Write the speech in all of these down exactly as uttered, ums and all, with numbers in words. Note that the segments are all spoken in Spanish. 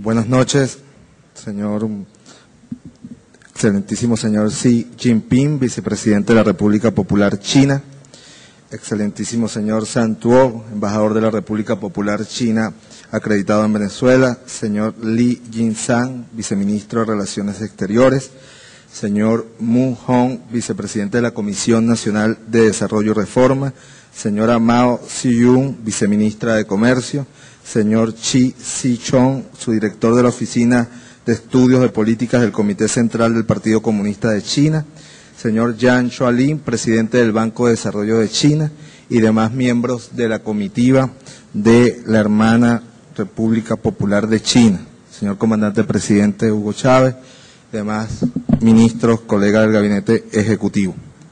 Buenas noches, señor, excelentísimo señor Xi Jinping, vicepresidente de la República Popular China, excelentísimo señor Zhang Tuo, embajador de la República Popular China acreditado en Venezuela, señor Li Jinshan, viceministro de Relaciones Exteriores, señor Mu Hong, vicepresidente de la Comisión Nacional de Desarrollo y Reforma, señora Mao Zedong, viceministra de Comercio, señor Chi Si-chong, su director de la Oficina de Estudios de Políticas del Comité Central del Partido Comunista de China, señor Yang Shualin, presidente del Banco de Desarrollo de China, y demás miembros de la comitiva de la hermana República Popular de China, señor comandante presidente Hugo Chávez, demás ministros, colegas del Gabinete Ejecutivo.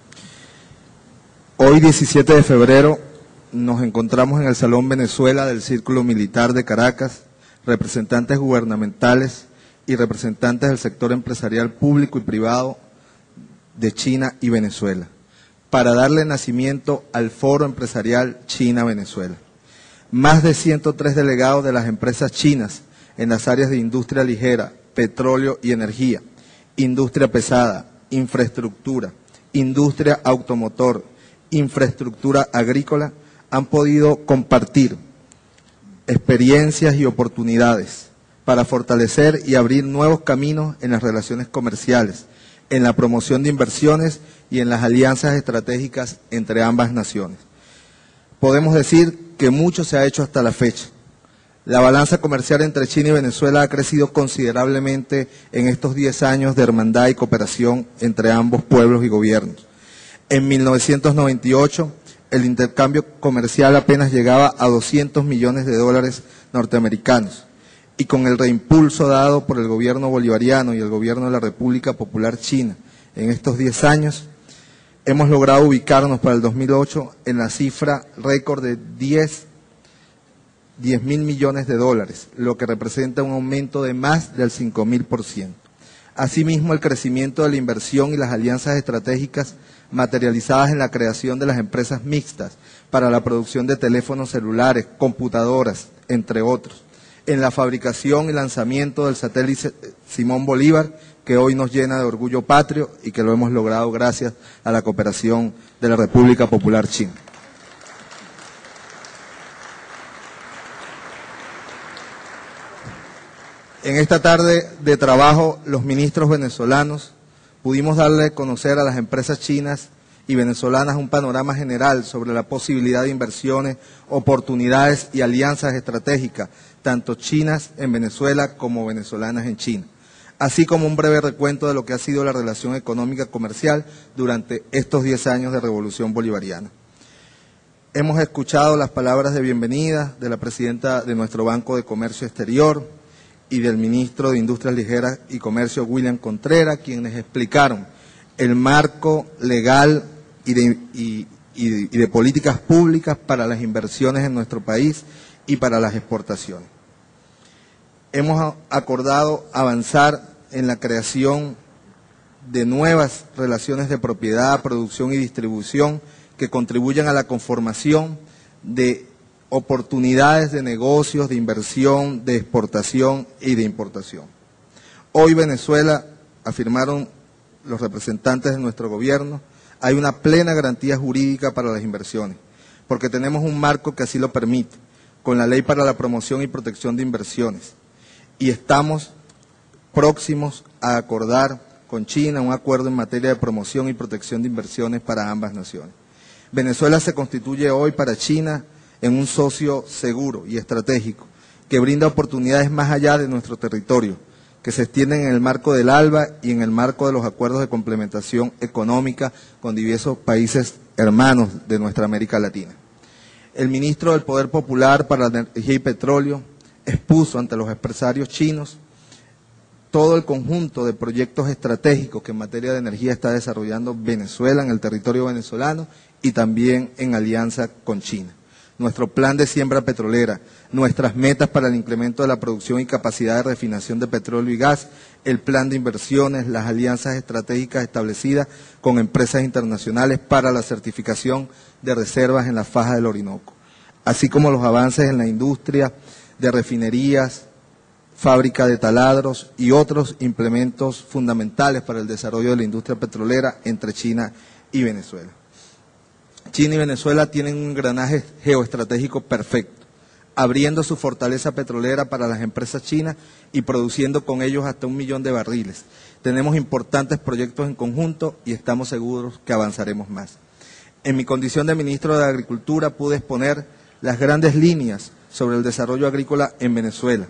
Hoy, diecisiete de febrero, nos encontramos en el Salón Venezuela del Círculo Militar de Caracas, representantes gubernamentales y representantes del sector empresarial público y privado de China y Venezuela, para darle nacimiento al Foro Empresarial China-Venezuela. Más de ciento tres delegados de las empresas chinas en las áreas de industria ligera, petróleo y energía, industria pesada, infraestructura, industria automotor, infraestructura agrícola, han podido compartir experiencias y oportunidades para fortalecer y abrir nuevos caminos en las relaciones comerciales, en la promoción de inversiones y en las alianzas estratégicas entre ambas naciones. Podemos decir que mucho se ha hecho hasta la fecha. La balanza comercial entre China y Venezuela ha crecido considerablemente en estos diez años de hermandad y cooperación entre ambos pueblos y gobiernos. En mil novecientos noventa y ocho, el intercambio comercial apenas llegaba a doscientos millones de dólares norteamericanos, y con el reimpulso dado por el gobierno bolivariano y el gobierno de la República Popular China en estos diez años, hemos logrado ubicarnos para el dos mil ocho en la cifra récord de diez mil millones de dólares, lo que representa un aumento de más del cinco mil por ciento. Asimismo, el crecimiento de la inversión y las alianzas estratégicas materializadas en la creación de las empresas mixtas para la producción de teléfonos celulares, computadoras, entre otros, en la fabricación y lanzamiento del satélite Simón Bolívar, que hoy nos llena de orgullo patrio y que lo hemos logrado gracias a la cooperación de la República Popular China. En esta tarde de trabajo, los ministros venezolanos pudimos darle a conocer a las empresas chinas y venezolanas un panorama general sobre la posibilidad de inversiones, oportunidades y alianzas estratégicas, tanto chinas en Venezuela como venezolanas en China, así como un breve recuento de lo que ha sido la relación económica comercial durante estos diez años de Revolución Bolivariana. Hemos escuchado las palabras de bienvenida de la presidenta de nuestro Banco de Comercio Exterior y del ministro de Industrias Ligeras y Comercio, William Contreras, quienes explicaron el marco legal y de, y, y de, y de políticas públicas para las inversiones en nuestro país y para las exportaciones. Hemos acordado avanzar en la creación de nuevas relaciones de propiedad, producción y distribución que contribuyan a la conformación de oportunidades de negocios, de inversión, de exportación y de importación. Hoy Venezuela, afirmaron los representantes de nuestro gobierno, hay una plena garantía jurídica para las inversiones, porque tenemos un marco que así lo permite, con la Ley para la Promoción y Protección de Inversiones, y estamos próximos a acordar con China un acuerdo en materia de promoción y protección de inversiones para ambas naciones. Venezuela se constituye hoy para China en un socio seguro y estratégico que brinda oportunidades más allá de nuestro territorio, que se extienden en el marco del ALBA y en el marco de los acuerdos de complementación económica con diversos países hermanos de nuestra América Latina. El ministro del Poder Popular para la Energía y Petróleo expuso ante los empresarios chinos todo el conjunto de proyectos estratégicos que en materia de energía está desarrollando Venezuela en el territorio venezolano y también en alianza con China. Nuestro plan de siembra petrolera, nuestras metas para el incremento de la producción y capacidad de refinación de petróleo y gas, el plan de inversiones, las alianzas estratégicas establecidas con empresas internacionales para la certificación de reservas en la faja del Orinoco, así como los avances en la industria de refinerías, fábrica de taladros y otros implementos fundamentales para el desarrollo de la industria petrolera entre China y Venezuela. China y Venezuela tienen un engranaje geoestratégico perfecto, abriendo su fortaleza petrolera para las empresas chinas y produciendo con ellos hasta un millón de barriles. Tenemos importantes proyectos en conjunto y estamos seguros que avanzaremos más. En mi condición de ministro de Agricultura pude exponer las grandes líneas sobre el desarrollo agrícola en Venezuela,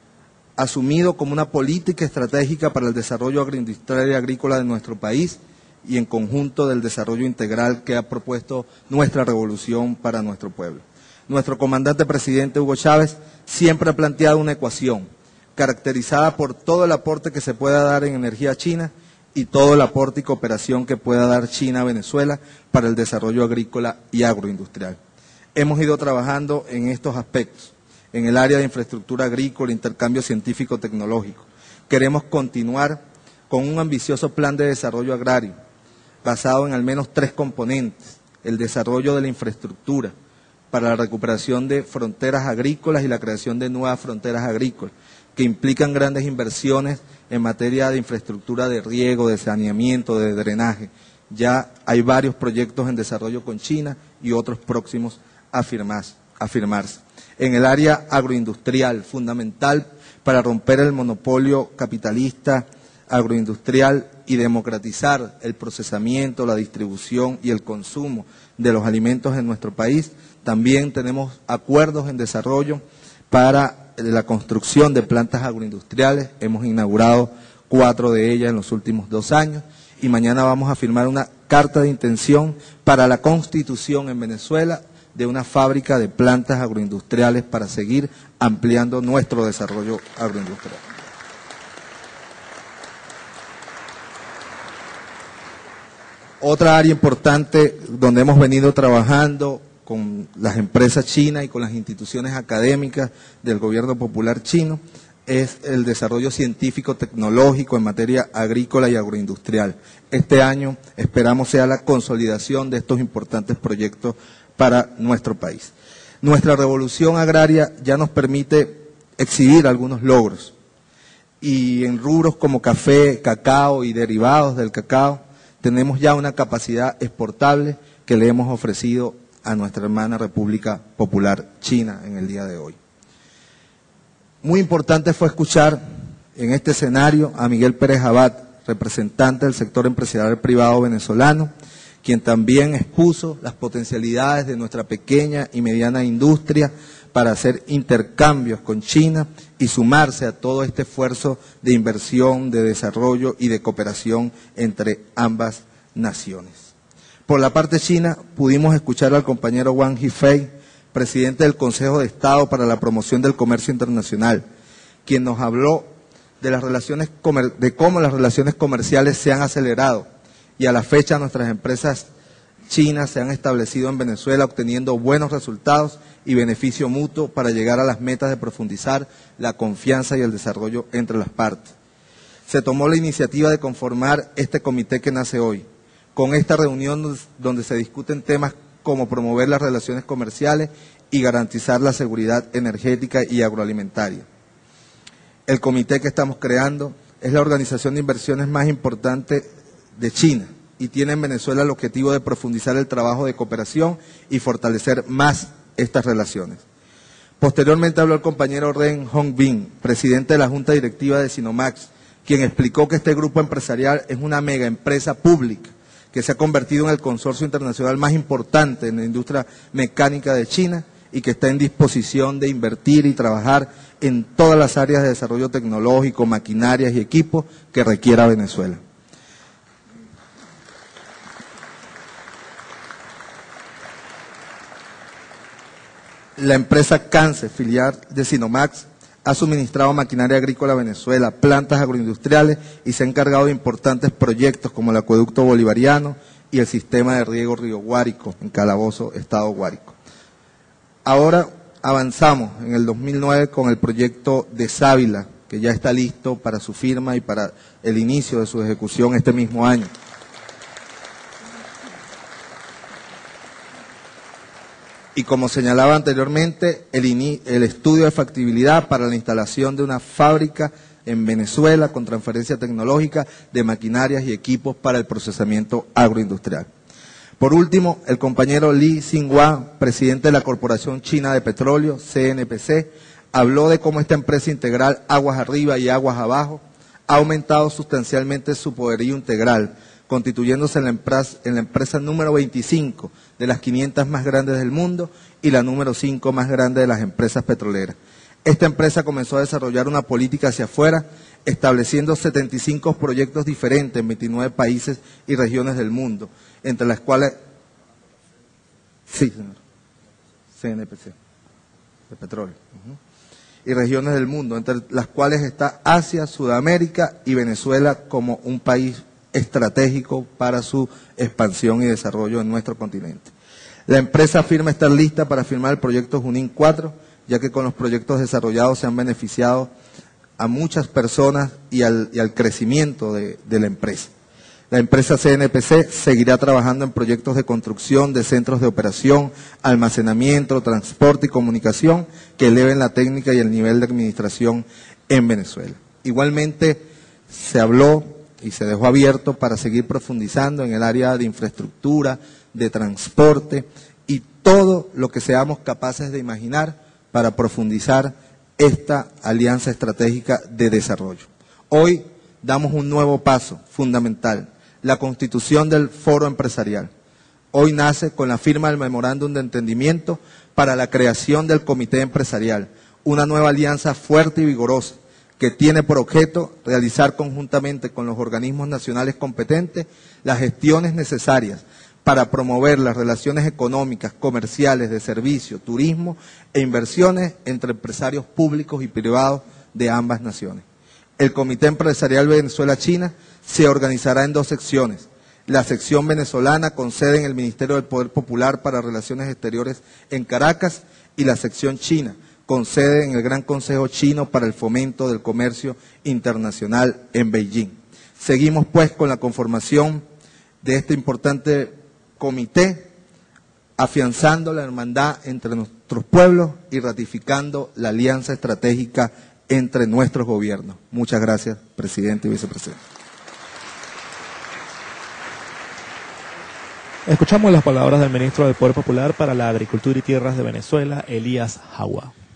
asumido como una política estratégica para el desarrollo agroindustrial y agrícola de nuestro país y en conjunto del desarrollo integral que ha propuesto nuestra revolución para nuestro pueblo. Nuestro comandante presidente Hugo Chávez siempre ha planteado una ecuación caracterizada por todo el aporte que se pueda dar en energía china y todo el aporte y cooperación que pueda dar China a Venezuela para el desarrollo agrícola y agroindustrial. Hemos ido trabajando en estos aspectos, en el área de infraestructura agrícola, intercambio científico-tecnológico. Queremos continuar con un ambicioso plan de desarrollo agrario, basado en al menos tres componentes: el desarrollo de la infraestructura para la recuperación de fronteras agrícolas y la creación de nuevas fronteras agrícolas, que implican grandes inversiones en materia de infraestructura de riego, de saneamiento, de drenaje. Ya hay varios proyectos en desarrollo con China y otros próximos a firmarse. A firmarse. En el área agroindustrial, fundamental para romper el monopolio capitalista agroindustrial y democratizar el procesamiento, la distribución y el consumo de los alimentos en nuestro país. También tenemos acuerdos en desarrollo para la construcción de plantas agroindustriales. Hemos inaugurado cuatro de ellas en los últimos dos años y mañana vamos a firmar una carta de intención para la constitución en Venezuela de una fábrica de plantas agroindustriales para seguir ampliando nuestro desarrollo agroindustrial. Otra área importante donde hemos venido trabajando con las empresas chinas y con las instituciones académicas del gobierno popular chino es el desarrollo científico-tecnológico en materia agrícola y agroindustrial. Este año esperamos sea la consolidación de estos importantes proyectos para nuestro país. Nuestra revolución agraria ya nos permite exhibir algunos logros y en rubros como café, cacao y derivados del cacao tenemos ya una capacidad exportable que le hemos ofrecido a nuestra hermana República Popular China en el día de hoy. Muy importante fue escuchar en este escenario a Miguel Pérez Abad, representante del sector empresarial privado venezolano, quien también expuso las potencialidades de nuestra pequeña y mediana industria para hacer intercambios con China y sumarse a todo este esfuerzo de inversión, de desarrollo y de cooperación entre ambas naciones. Por la parte china, pudimos escuchar al compañero Wang Yifei, presidente del Consejo de Estado para la Promoción del Comercio Internacional, quien nos habló de las relaciones de cómo las relaciones comerciales se han acelerado y a la fecha nuestras empresas chinas se han establecido en Venezuela obteniendo buenos resultados y beneficio mutuo para llegar a las metas de profundizar la confianza y el desarrollo entre las partes. Se tomó la iniciativa de conformar este comité que nace hoy, con esta reunión donde se discuten temas como promover las relaciones comerciales y garantizar la seguridad energética y agroalimentaria. El comité que estamos creando es la organización de inversiones más importante de China y tiene en Venezuela el objetivo de profundizar el trabajo de cooperación y fortalecer más estas relaciones. Posteriormente habló el compañero Ren Hongbin, presidente de la Junta Directiva de Sinomax, quien explicó que este grupo empresarial es una mega empresa pública que se ha convertido en el consorcio internacional más importante en la industria mecánica de China y que está en disposición de invertir y trabajar en todas las áreas de desarrollo tecnológico, maquinarias y equipos que requiera Venezuela. La empresa Cance, filial de Sinomax, ha suministrado maquinaria agrícola a Venezuela, plantas agroindustriales y se ha encargado de importantes proyectos como el acueducto bolivariano y el sistema de riego Río Guárico, en Calabozo, Estado Guárico. Ahora avanzamos en el dos mil nueve con el proyecto de Sábila, que ya está listo para su firma y para el inicio de su ejecución este mismo año. Y como señalaba anteriormente, el, el estudio de factibilidad para la instalación de una fábrica en Venezuela con transferencia tecnológica de maquinarias y equipos para el procesamiento agroindustrial. Por último, el compañero Li Xinhua, presidente de la Corporación China de Petróleo, C N P C, habló de cómo esta empresa integral Aguas Arriba y Aguas Abajo ha aumentado sustancialmente su poderío integral, constituyéndose en la, empresa, en la empresa número veinticinco de las quinientas más grandes del mundo y la número cinco más grande de las empresas petroleras. Esta empresa comenzó a desarrollar una política hacia afuera, estableciendo setenta y cinco proyectos diferentes en veintinueve países y regiones del mundo, entre las cuales... Sí, señor. C N P C, de petróleo. Uh-huh. Y regiones del mundo, entre las cuales está Asia, Sudamérica y Venezuela como un país estratégico para su expansión y desarrollo en nuestro continente. La empresa afirma estar lista para firmar el proyecto Junín cuatro, ya que con los proyectos desarrollados se han beneficiado a muchas personas y al, y al crecimiento de, de la empresa. La empresa C N P C seguirá trabajando en proyectos de construcción de centros de operación, almacenamiento, transporte y comunicación que eleven la técnica y el nivel de administración en Venezuela. Igualmente se habló y se dejó abierto para seguir profundizando en el área de infraestructura, de transporte y todo lo que seamos capaces de imaginar para profundizar esta alianza estratégica de desarrollo. Hoy damos un nuevo paso fundamental, la constitución del Foro Empresarial. Hoy nace con la firma del Memorándum de Entendimiento para la creación del Comité Empresarial, una nueva alianza fuerte y vigorosa que tiene por objeto realizar conjuntamente con los organismos nacionales competentes las gestiones necesarias para promover las relaciones económicas, comerciales, de servicio, turismo e inversiones entre empresarios públicos y privados de ambas naciones. El Comité Empresarial Venezuela-China se organizará en dos secciones. La sección venezolana con sede en el Ministerio del Poder Popular para Relaciones Exteriores en Caracas y la sección china con sede en el Gran Consejo Chino para el Fomento del Comercio Internacional en Beijing. Seguimos pues con la conformación de este importante comité, afianzando la hermandad entre nuestros pueblos y ratificando la alianza estratégica entre nuestros gobiernos. Muchas gracias, presidente y vicepresidente. Escuchamos las palabras del ministro del Poder Popular para la Agricultura y Tierras de Venezuela, Elías Xinhua.